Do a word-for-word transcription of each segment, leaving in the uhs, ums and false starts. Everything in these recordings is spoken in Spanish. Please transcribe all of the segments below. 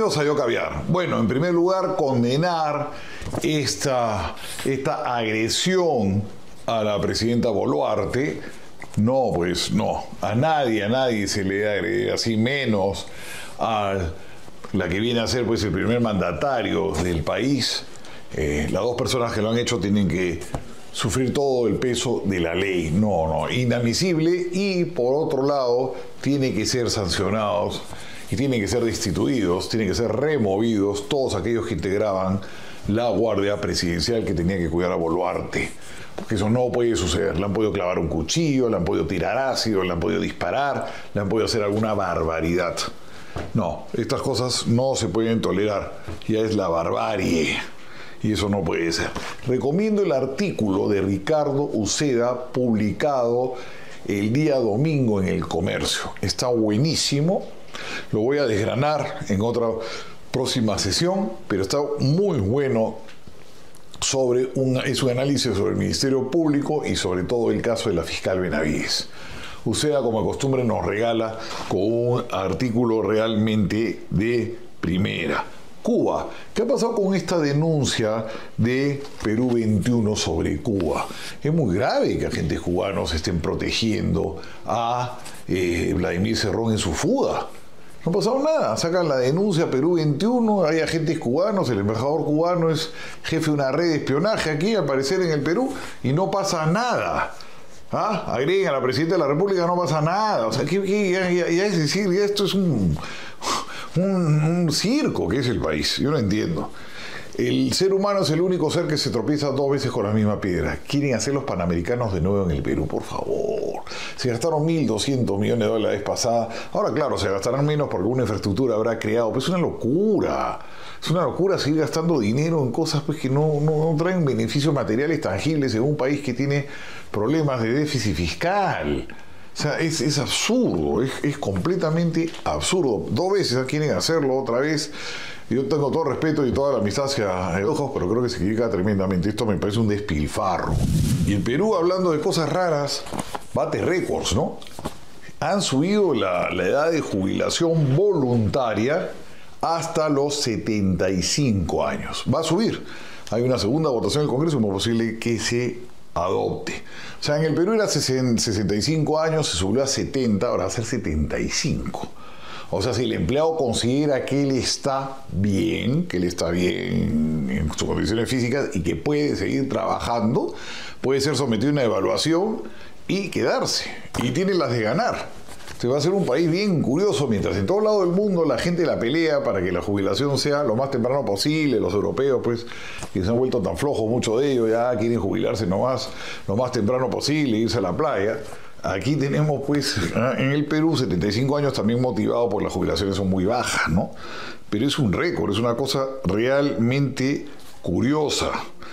Bienvenidos a Yo Caviar. Bueno, en primer lugar, condenar esta, esta agresión a la presidenta Boluarte. No, pues no, a nadie, a nadie se le agrede así, menos a la que viene a ser pues el primer mandatario del país. Eh, las dos personas que lo han hecho tienen que sufrir todo el peso de la ley. No, no, inadmisible, y por otro lado tiene que ser sancionados y tienen que ser destituidos, tienen que ser removidos todos aquellos que integraban la guardia presidencial que tenía que cuidar a Boluarte. Porque eso no puede suceder. Le han podido clavar un cuchillo, le han podido tirar ácido, le han podido disparar, le han podido hacer alguna barbaridad. No, estas cosas no se pueden tolerar. Ya es la barbarie. Y eso no puede ser. Recomiendo el artículo de Ricardo Uceda publicado el día domingo en El Comercio. Está buenísimo. Lo voy a desgranar en otra próxima sesión, pero está muy bueno. Sobre un, es un análisis sobre el Ministerio Público y sobre todo el caso de la fiscal Benavides. Uceda, como de costumbre, nos regala con un artículo realmente de primera. Cuba. ¿Qué ha pasado con esta denuncia de Perú veintiuno sobre Cuba? Es muy grave que agentes cubanos estén protegiendo a eh, Vladimir Cerrón en su fuga. No ha pasado nada, sacan la denuncia Perú veintiuno, hay agentes cubanos, el embajador cubano es jefe de una red de espionaje aquí, al parecer en el Perú, y no pasa nada. ¿Ah? Agreguen a la presidenta de la República, no pasa nada. O sea, ¿qué, qué, ya, ya, ya es decir, ya esto es un, un, un circo que es el país, yo no entiendo. El ser humano es el único ser que se tropieza dos veces con la misma piedra. Quieren hacer los panamericanos de nuevo en el Perú, por favor. Se gastaron mil doscientos millones de dólares la vez pasada. Ahora, claro, se gastarán menos porque una infraestructura habrá creado. Pero es una locura. Es una locura seguir gastando dinero en cosas pues, que no, no, no traen beneficios materiales tangibles en un país que tiene problemas de déficit fiscal. O sea, es, es absurdo, es, es completamente absurdo. Dos veces quieren hacerlo, otra vez. Yo tengo todo respeto y toda la amistad hacia el Ojos, pero creo que se equivoca tremendamente. Esto me parece un despilfarro. Y el Perú, hablando de cosas raras, bate récords, ¿no? Han subido la, la edad de jubilación voluntaria hasta los setenta y cinco años. Va a subir. Hay una segunda votación en el Congreso, es muy posible que se adopte. O sea, en el Perú era sesenta y cinco años, se subió a setenta, ahora va a ser setenta y cinco. O sea, si el empleado considera que él está bien, que él está bien en sus condiciones físicas y que puede seguir trabajando, puede ser sometido a una evaluación y quedarse. Y tiene las de ganar. Se va a hacer un país bien curioso, mientras en todo lado del mundo la gente la pelea para que la jubilación sea lo más temprano posible. Los europeos, pues, que se han vuelto tan flojos, muchos de ellos ya quieren jubilarse nomás, lo más temprano posible, irse a la playa. Aquí tenemos, pues, en el Perú, setenta y cinco años también motivado por las jubilaciones son muy bajas, ¿no? Pero es un récord, es una cosa realmente curiosa.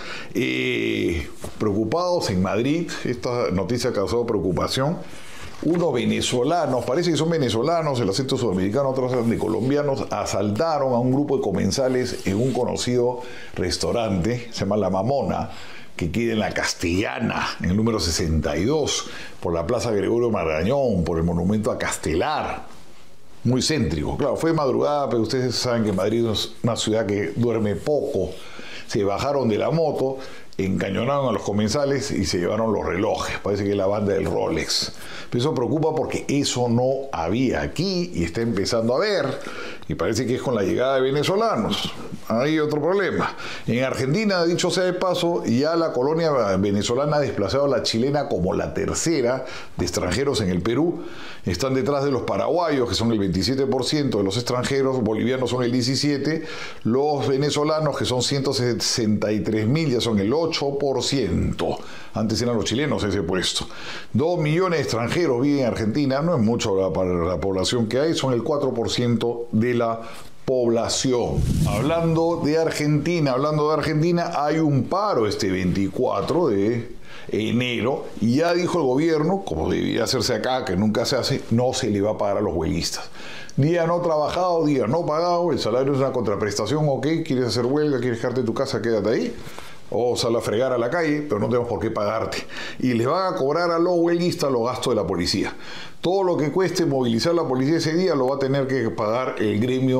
Eh, preocupados en Madrid, esta noticia ha causado preocupación. Unos venezolanos, parece que son venezolanos, el acento sudamericano, otros de colombianos, asaltaron a un grupo de comensales en un conocido restaurante, se llama La Mamona, que queda en la Castellana, en el número sesenta y dos, por la Plaza Gregorio Marañón, por el monumento a Castelar. Muy céntrico. Claro, fue de madrugada, pero ustedes saben que Madrid es una ciudad que duerme poco. Se bajaron de la moto, encañonaron a los comensales y se llevaron los relojes. Parece que es la banda del Rolex. Pero eso preocupa porque eso no había aquí y está empezando a ver. Y parece que es con la llegada de venezolanos. Hay otro problema. En Argentina, dicho sea de paso, ya la colonia venezolana ha desplazado a la chilena como la tercera de extranjeros en el Perú. Están detrás de los paraguayos, que son el veintisiete por ciento de los extranjeros, bolivianos son el diecisiete por ciento, los venezolanos, que son ciento sesenta y tres mil, ya son el ocho por ciento. Antes eran los chilenos ese puesto. Dos millones de extranjeros viven en Argentina, no es mucho para la población que hay, son el cuatro por ciento de la población. Hablando de Argentina, hablando de Argentina, hay un paro este veinticuatro de enero y ya dijo el gobierno, como debía hacerse acá, que nunca se hace, no se le va a pagar a los huelguistas. Día no trabajado, día no pagado, el salario es una contraprestación, ok, quieres hacer huelga, quieres quedarte en tu casa, quédate ahí. O sal a fregar a la calle, pero no tenemos por qué pagarte. Y les van a cobrar a los huelguistas los gastos de la policía. Todo lo que cueste movilizar la policía ese día lo va a tener que pagar el gremio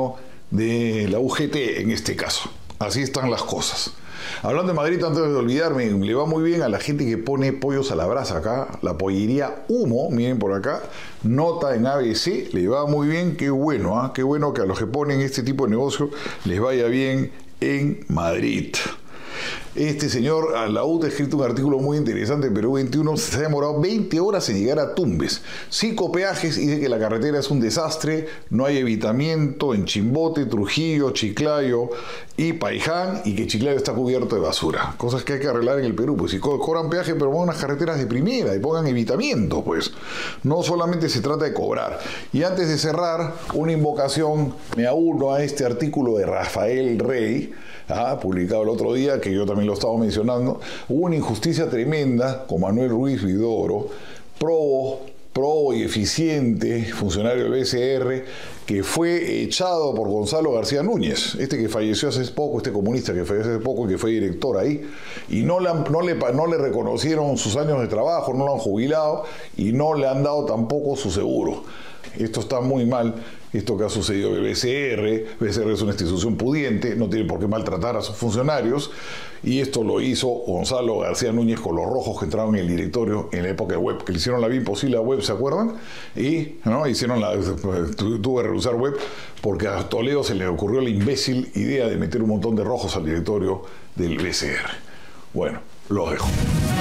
de la U G T en este caso. Así están las cosas. Hablando de Madrid, antes de olvidarme, le va muy bien a la gente que pone pollos a la brasa acá, la pollería Humo, miren por acá, nota en A B C, le va muy bien, qué bueno, ¿eh? Qué bueno que a los que ponen este tipo de negocio les vaya bien en Madrid. Este señor Alaúd ha escrito un artículo muy interesante en Perú veintiuno, se ha demorado veinte horas en llegar a Tumbes. Cinco peajes, dice que la carretera es un desastre, no hay evitamiento en Chimbote, Trujillo, Chiclayo y Paiján, y que Chiclayo está cubierto de basura. Cosas que hay que arreglar en el Perú, pues si co cobran peaje, pero pongan unas carreteras de primera y pongan evitamiento, pues. No solamente se trata de cobrar. Y antes de cerrar, una invocación, me auno a este artículo de Rafael Rey, ah, publicado el otro día, que yo también lo estaba mencionando. Hubo una injusticia tremenda con Manuel Ruiz Vidoro, probo, probo y eficiente funcionario del B C R, que fue echado por Gonzalo García Núñez, este que falleció hace poco, este comunista que falleció hace poco y que fue director ahí, y no le, han, no, le, no le reconocieron sus años de trabajo, no lo han jubilado y no le han dado tampoco su seguro. Esto está muy mal, esto que ha sucedido en el B C R. El B C R es una institución pudiente, no tiene por qué maltratar a sus funcionarios, y esto lo hizo Gonzalo García Núñez con los rojos que entraron en el directorio en la época de Web, que le hicieron la vida imposible a Web, ¿se acuerdan? Y ¿no? hicieron la, tuvo que rehusar Web porque a Toledo se le ocurrió la imbécil idea de meter un montón de rojos al directorio del B C R. Bueno, los dejo.